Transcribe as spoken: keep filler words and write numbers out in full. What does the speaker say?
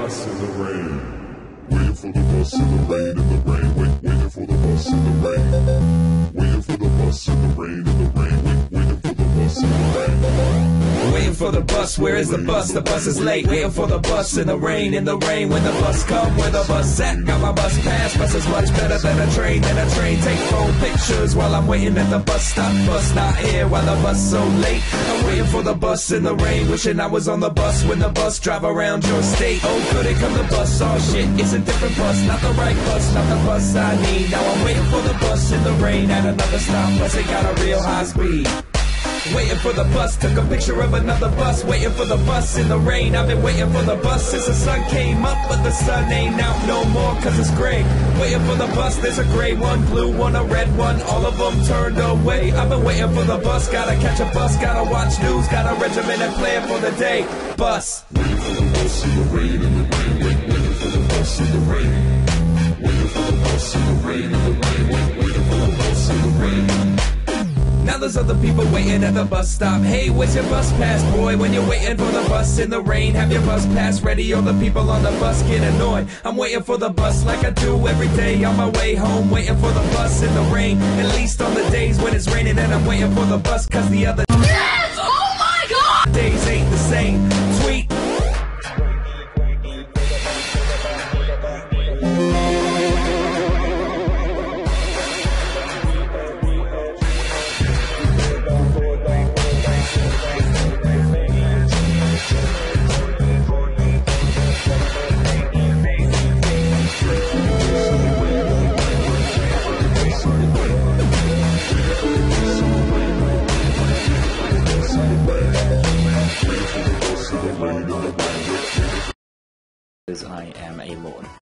bus in the rain. Waiting for the bus in the rain, in the rain. Wait, waiting for the bus in the rain. Waiting for the bus in the rain, in the rain. Wait, waiting for the bus in the rain. Waiting for the bus, where is the bus? The bus is late. Waiting for the bus in the rain, in the rain. When the bus come, where the bus at? Got my bus pass. Bus is much better than a train, than a train. Take phone pictures while I'm waiting at the bus stop. Bus not here while the bus so late. I'm waiting for the bus in the rain, wishing I was on the bus when the bus drive around your state. Oh, could it come the bus? Oh shit, it's a different bus, not the right bus, not the bus I need. Now I'm waiting for the bus in the rain at another stop, bus it got a real high speed. Waiting for the bus, took a picture of another bus. Waiting for the bus in the rain, I've been waiting for the bus since the sun came up, but the sun ain't out no more cause it's gray. Waiting for the bus, there's a gray one, blue one, a red one, all of them turned away. I've been waiting for the bus, gotta catch a bus, gotta watch news, got a regimented plan for the day. Bus. Waiting for the bus in the rain, in the rain. Wait, waiting for the bus in the rain. Waiting for the bus in the rain, in the rain. Wait, waiting for the bus in the rain. Now there's other people waiting at the bus stop. Hey, where's your bus pass, boy? When you're waiting for the bus in the rain, have your bus pass ready. All the people on the bus get annoyed. I'm waiting for the bus like I do every day on my way home. Waiting for the bus in the rain, at least on the days when it's raining. And I'm waiting for the bus cause the other Yes! Oh my god! days ain't the same. Tweet. I am a lord.